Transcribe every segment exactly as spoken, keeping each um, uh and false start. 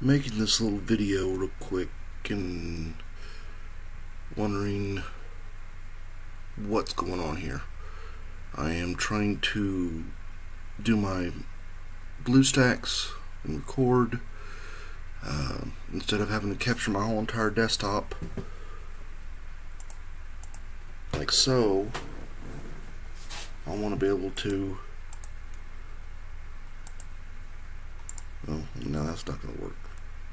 Making this little video real quick and wondering what's going on here. I am trying to do my BlueStacks and record uh, instead of having to capture my whole entire desktop like so. I want to be able to oh no, that's not going to work.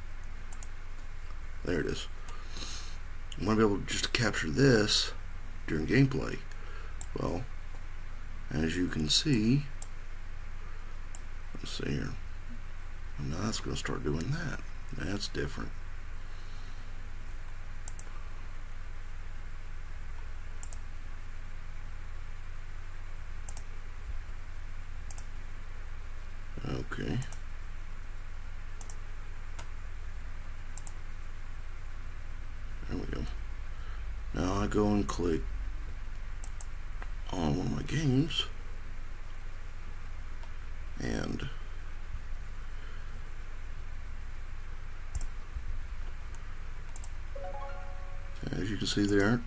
There it is. I want to be able to just capture this during gameplay. Well, as you can see, let's see here. Now that's going to start doing that. That's different. Okay. There we go. Now I go and click on one of my games, and as you can see there,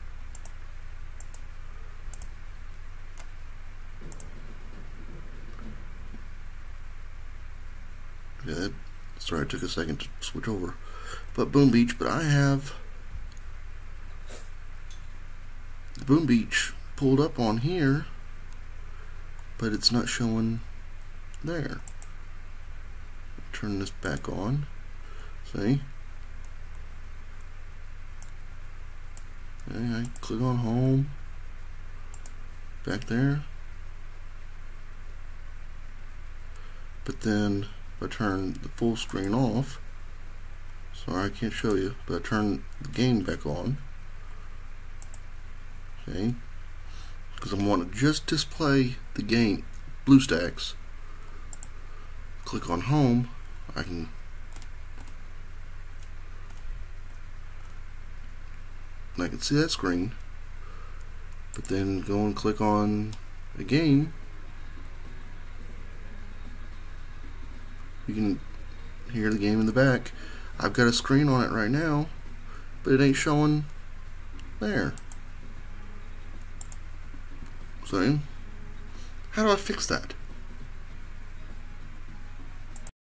yeah, that, sorry, it took a second to switch over, but Boom Beach, but I have Boom Beach pulled up on here, but it's not showing there. Turn this back on. See? Okay, I click on home. Back there. But then if I turn the full screen off, sorry I can't show you, but I turn the game back on. Okay, because I want to just display the game BlueStacks. Click on home. I can I can see that screen, but then go and click on a game. You can hear the game in the back. I've got a screen on it right now, but it ain't showing there. So, how do I fix that?